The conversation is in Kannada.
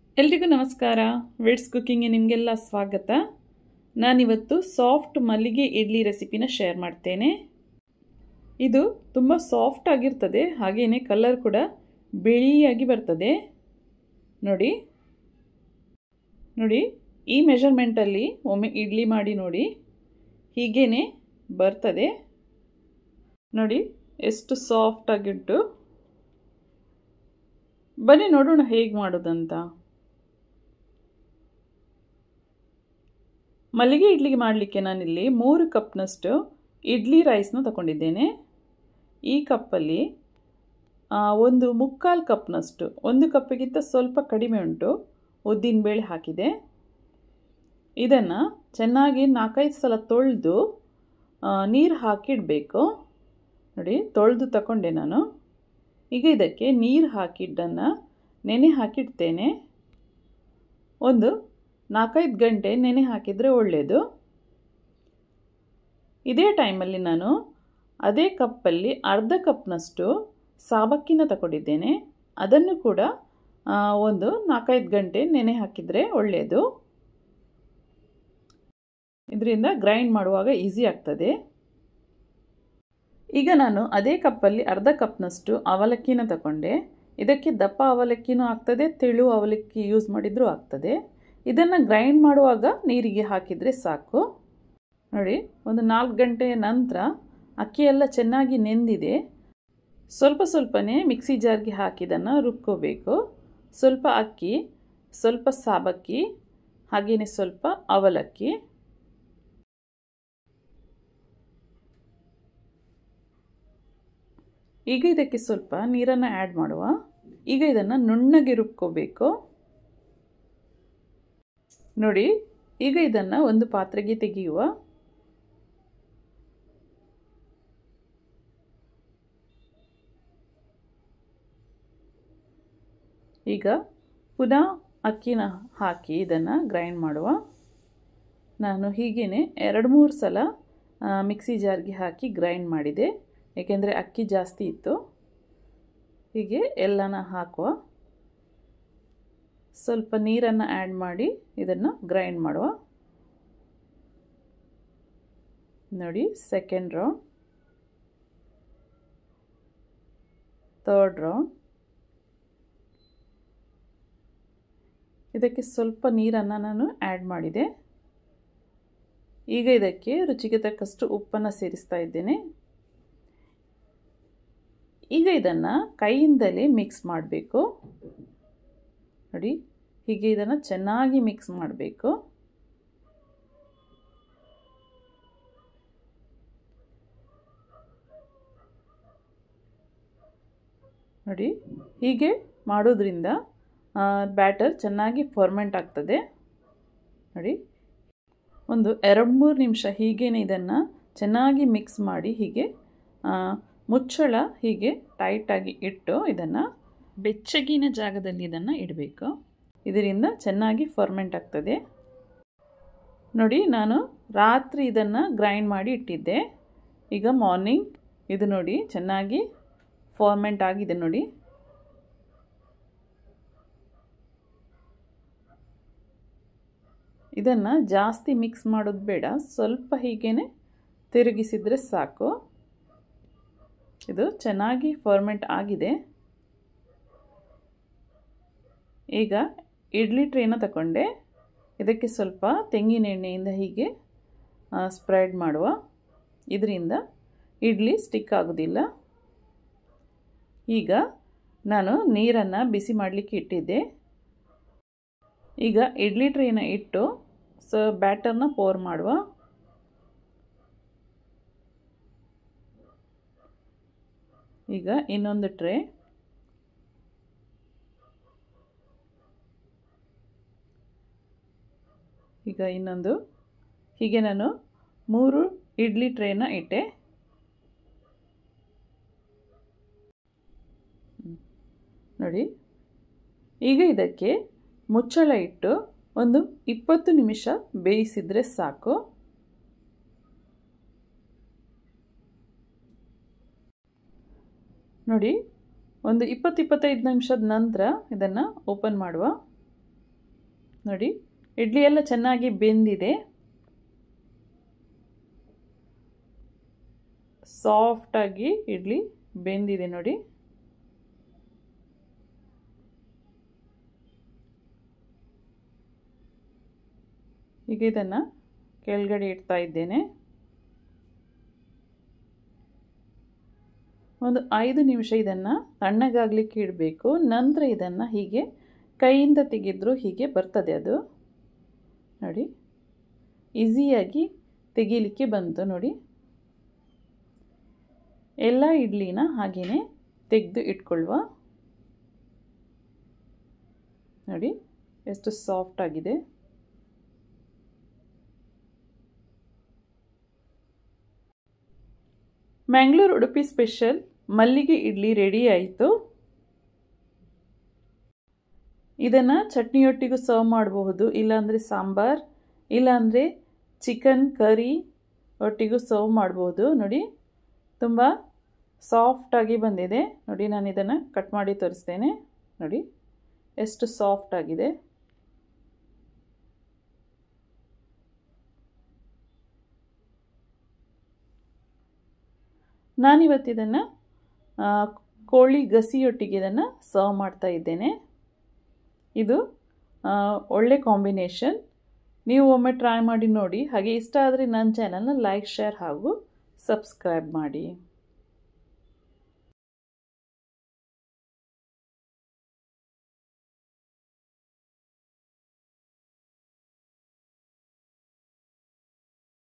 ಎಲ್ರಿಗೂ ನಮಸ್ಕಾರ. ವಿಡ್ಸ್ ಕುಕ್ಕಿಂಗ್ಗೆ ನಿಮಗೆಲ್ಲ ಸ್ವಾಗತ. ನಾನಿವತ್ತು ಸಾಫ್ಟ್ ಮಲ್ಲಿಗೆ ಇಡ್ಲಿ ರೆಸಿಪಿನ ಶೇರ್ ಮಾಡ್ತೇನೆ. ಇದು ತುಂಬ ಸಾಫ್ಟ್ ಆಗಿರ್ತದೆ, ಹಾಗೆಯೇ ಕಲರ್ ಕೂಡ ಬಿಳಿಯಾಗಿ ಬರ್ತದೆ. ನೋಡಿ ಈ ಮೆಜರ್ಮೆಂಟಲ್ಲಿ ಒಮ್ಮೆ ಇಡ್ಲಿ ಮಾಡಿ ನೋಡಿ, ಹೀಗೇ ಬರ್ತದೆ. ನೋಡಿ ಎಷ್ಟು ಸಾಫ್ಟ್ ಆಗಿಟ್ಟು. ಬನ್ನಿ ನೋಡೋಣ ಹೇಗೆ ಮಾಡೋದಂತ. ಮಲ್ಲಿಗೆ ಇಡ್ಲಿಗೆ ಮಾಡಲಿಕ್ಕೆ ನಾನಿಲ್ಲಿ 3 ಕಪ್ನಷ್ಟು ಇಡ್ಲಿ ರೈಸ್ನ ತಗೊಂಡಿದ್ದೇನೆ. ಈ ಕಪ್ಪಲ್ಲಿ ಒಂದು 3/4 ಕಪ್ನಷ್ಟು, 1 ಕಪ್ಪಿಗಿಂತ ಸ್ವಲ್ಪ ಕಡಿಮೆ ಉಂಟು, ಉದ್ದಿನಬೇಳೆ ಹಾಕಿದೆ. ಇದನ್ನು ಚೆನ್ನಾಗಿ 4-5 ಸಲ ತೊಳೆದು ನೀರು ಹಾಕಿಡಬೇಕು. ನೋಡಿ ತೊಳೆದು ತಗೊಂಡೆ ನಾನು. ಈಗ ಇದಕ್ಕೆ ನೀರು ಹಾಕಿದ್ದನ್ನು ನೆನೆ ಹಾಕಿಡ್ತೇನೆ. ಒಂದು 4-5 ಗಂಟೆ ನೆನೆ ಹಾಕಿದರೆ ಒಳ್ಳೆಯದು. ಇದೇ ಟೈಮಲ್ಲಿ ನಾನು ಅದೇ ಕಪ್ಪಲ್ಲಿ ಅರ್ಧ ಕಪ್ನಷ್ಟು ಸಾಬಕ್ಕಿನ ತಗೊಂಡಿದ್ದೇನೆ. ಅದನ್ನು ಕೂಡ ಒಂದು 4-5 ಗಂಟೆ ನೆನೆ ಹಾಕಿದರೆ ಒಳ್ಳೆಯದು. ಇದರಿಂದ ಗ್ರೈಂಡ್ ಮಾಡುವಾಗ ಈಸಿ ಆಗ್ತದೆ. ಈಗ ನಾನು ಅದೇ ಕಪ್ಪಲ್ಲಿ ಅರ್ಧ ಕಪ್ನಷ್ಟು ಅವಲಕ್ಕಿನ ತಗೊಂಡೆ. ಇದಕ್ಕೆ ದಪ್ಪ ಅವಲಕ್ಕಿನೂ ಆಗ್ತದೆ, ತೆಳು ಅವಲಕ್ಕಿ ಯೂಸ್ ಮಾಡಿದರೂ ಆಗ್ತದೆ. ಇದನ್ನು ಗ್ರೈಂಡ್ ಮಾಡುವಾಗ ನೀರಿಗೆ ಹಾಕಿದರೆ ಸಾಕು. ನೋಡಿ ಒಂದು 4 ಗಂಟೆಯ ನಂತರ ಅಕ್ಕಿ ಎಲ್ಲ ಚೆನ್ನಾಗಿ ನೆಂದಿದೆ. ಸ್ವಲ್ಪನೇ ಮಿಕ್ಸಿ ಜಾರ್ಗೆ ಹಾಕಿದನ್ನು ರುಬ್ಕೋಬೇಕು. ಸ್ವಲ್ಪ ಅಕ್ಕಿ, ಸ್ವಲ್ಪ ಸಾಬಕ್ಕಿ, ಹಾಗೆಯೇ ಸ್ವಲ್ಪ ಅವಲಕ್ಕಿ. ಈಗ ಇದಕ್ಕೆ ಸ್ವಲ್ಪ ನೀರನ್ನು ಆ್ಯಡ್ ಮಾಡುವ. ಈಗ ಇದನ್ನು ನುಣ್ಣಗೆ ರುಬ್ಕೋಬೇಕು. ನೋಡಿ ಈಗ ಇದನ್ನು ಒಂದು ಪಾತ್ರೆಗೆ ತೆಗೆಯುವ. ಈಗ ಪುನಃ ಅಕ್ಕಿನ ಹಾಕಿ ಇದನ್ನು ಗ್ರೈಂಡ್ ಮಾಡುವ. ನಾನು ಹೀಗೇ 2-3 ಸಲ ಮಿಕ್ಸಿ ಜಾರ್ಗೆ ಹಾಕಿ ಗ್ರೈಂಡ್ ಮಾಡಿದೆ, ಏಕೆಂದರೆ ಅಕ್ಕಿ ಜಾಸ್ತಿ ಇತ್ತು. ಹೀಗೆ ಎಲ್ಲನ ಹಾಕುವ. ಸ್ವಲ್ಪ ನೀರನ್ನು ಆ್ಯಡ್ ಮಾಡಿ ಇದನ್ನು ಗ್ರೈಂಡ್ ಮಾಡುವ. ನೋಡಿ ಸೆಕೆಂಡ್ ರೌಂಡ್, ಥರ್ಡ್ ರೌಂಡ್. ಇದಕ್ಕೆ ಸ್ವಲ್ಪ ನೀರನ್ನು ನಾನು ಆ್ಯಡ್ ಮಾಡಿದೆ. ಈಗ ಇದಕ್ಕೆ ರುಚಿಗೆ ತಕ್ಕಷ್ಟು ಉಪ್ಪನ್ನು ಸೇರಿಸ್ತಾ ಇದ್ದೇನೆ. ಈಗ ಇದನ್ನು ಕೈಯಿಂದಲೇ ಮಿಕ್ಸ್ ಮಾಡಬೇಕು. ನೋಡಿ ಹೀಗೆ ಇದನ್ನು ಚೆನ್ನಾಗಿ ಮಿಕ್ಸ್ ಮಾಡಬೇಕು. ನೋಡಿ ಹೀಗೆ ಮಾಡೋದ್ರಿಂದ ಬ್ಯಾಟರ್ ಚೆನ್ನಾಗಿ ಫರ್ಮೆಂಟ್ ಆಗ್ತದೆ. ನೋಡಿ ಒಂದು 2-3 ನಿಮಿಷ ಹೀಗೇ ಇದನ್ನು ಚೆನ್ನಾಗಿ ಮಿಕ್ಸ್ ಮಾಡಿ ಹೀಗೆ ಮುಚ್ಚಳ ಹೀಗೆ ಟೈಟಾಗಿ ಇಟ್ಟು ಇದನ್ನು ಬೆಚ್ಚಗಿನ ಜಾಗದಲ್ಲಿ ಇದನ್ನು ಇಡಬೇಕು. ಇದರಿಂದ ಚೆನ್ನಾಗಿ ಫರ್ಮೆಂಟ್ ಆಗ್ತದೆ. ನೋಡಿ ನಾನು ರಾತ್ರಿ ಇದನ್ನು ಗ್ರೈಂಡ್ ಮಾಡಿ ಇಟ್ಟಿದ್ದೆ. ಈಗ ಮಾರ್ನಿಂಗ್ ಇದು ನೋಡಿ ಚೆನ್ನಾಗಿ ಫರ್ಮೆಂಟ್ ಆಗಿದೆ. ನೋಡಿ ಇದನ್ನು ಜಾಸ್ತಿ ಮಿಕ್ಸ್ ಮಾಡೋದು ಬೇಡ, ಸ್ವಲ್ಪ ಹೀಗೇ ತಿರುಗಿಸಿದರೆ ಸಾಕು. ಇದು ಚೆನ್ನಾಗಿ ಫರ್ಮೆಂಟ್ ಆಗಿದೆ. ಈಗ ಇಡ್ಲಿ ಟ್ರೇನ ತಗೊಂಡೆ. ಇದಕ್ಕೆ ಸ್ವಲ್ಪ ತೆಂಗಿನ ಎಣ್ಣೆಯಿಂದ ಹೀಗೆ ಸ್ಪ್ರೆಡ್ ಮಾಡುವ. ಇದರಿಂದ ಇಡ್ಲಿ ಸ್ಟಿಕ್ ಆಗೋದಿಲ್ಲ. ಈಗ ನಾನು ನೀರನ್ನು ಬಿಸಿ ಮಾಡಲಿಕ್ಕೆ ಇಟ್ಟಿದ್ದೆ. ಈಗ ಇಡ್ಲಿ ಟ್ರೇನ ಇಟ್ಟು ಬ್ಯಾಟರ್ನ ಪೋರ್ ಮಾಡುವ. ಈಗ ಇನ್ನೊಂದು ಟ್ರೇ, ಈಗ ಇನ್ನೊಂದು, ಹೀಗೆ ನಾನು 3 ಇಡ್ಲಿ ಟ್ರೇನ ಇಟ್ಟೆ. ನೋಡಿ ಈಗ ಇದಕ್ಕೆ ಮುಚ್ಚಳ ಇಟ್ಟು ಒಂದು 20 ನಿಮಿಷ ಬೇಯಿಸಿದರೆ ಸಾಕು. ನೋಡಿ ಒಂದು 20-25 ನಿಮಿಷದ ನಂತರ ಇದನ್ನು ಓಪನ್ ಮಾಡುವ. ನೋಡಿ ಇಡ್ಲಿ ಎಲ್ಲ ಚೆನ್ನಾಗಿ ಬೆಂದಿದೆ, ಸಾಫ್ಟಾಗಿ ಇಡ್ಲಿ ಬೆಂದಿದೆ ನೋಡಿ. ಈಗ ಇದನ್ನು ಕೆಳಗಡೆ ಇಡ್ತಾ ಇದ್ದೇನೆ. ಒಂದು 5 ನಿಮಿಷ ಇದನ್ನು ತಣ್ಣಗಾಗಲಿಕ್ಕೆ ಇಡಬೇಕು. ನಂತರ ಇದನ್ನು ಹೀಗೆ ಕೈಯಿಂದ ತೆಗೆದರೂ ಹೀಗೆ ಬರ್ತದೆ. ಅದು ನೋಡಿ ಈಸಿಯಾಗಿ ತೆಗೀಲಿಕ್ಕೆ ಬಂತು ನೋಡಿ. ಎಲ್ಲ ಇಡ್ಲಿನ ಹಾಗೆಯೇ ತೆಗೆದು ಇಟ್ಕೊಳ್ಳುವ. ನೋಡಿ ಎಷ್ಟು ಸಾಫ್ಟ್ ಆಗಿದೆ. ಮ್ಯಾಂಗ್ಳೂರ್ ಉಡುಪಿ ಸ್ಪೆಷಲ್ ಮಲ್ಲಿಗೆ ಇಡ್ಲಿ ರೆಡಿ ಆಯಿತು. ಇದನ್ನು ಚಟ್ನಿಯೊಟ್ಟಿಗೂ ಸರ್ವ್ ಮಾಡಬಹುದು, ಇಲ್ಲಾಂದರೆ ಸಾಂಬಾರ್, ಇಲ್ಲಾಂದರೆ ಚಿಕನ್ ಕರಿ ಒಟ್ಟಿಗೂ ಸರ್ವ್ ಮಾಡಬಹುದು. ನೋಡಿ ತುಂಬ ಸಾಫ್ಟಾಗಿ ಬಂದಿದೆ ನೋಡಿ. ನಾನು ಇದನ್ನು ಕಟ್ ಮಾಡಿ ತೋರಿಸ್ತೇನೆ ನೋಡಿ ಎಷ್ಟು ಸಾಫ್ಟ್ ಆಗಿದೆ. ನಾನಿವತ್ತು ಇದನ್ನು ಕೋಳಿ ಗಸಿಯೊಟ್ಟಿಗೆ ಇದನ್ನು ಸರ್ವ್ ಮಾಡ್ತಾ ಇದ್ದೇನೆ. ಇದು ಒಳ್ಳೆ ಕಾಂಬಿನೇಷನ್. ನೀವು ಒಮ್ಮೆ ಟ್ರೈ ಮಾಡಿ ನೋಡಿ. ಹಾಗೆ ಇಷ್ಟ ಆದರೆ ನನ್ನ ಚಾನಲ್ನ ಲೈಕ್, ಶೇರ್ ಹಾಗೂ ಸಬ್ಸ್ಕ್ರೈಬ್ ಮಾಡಿ.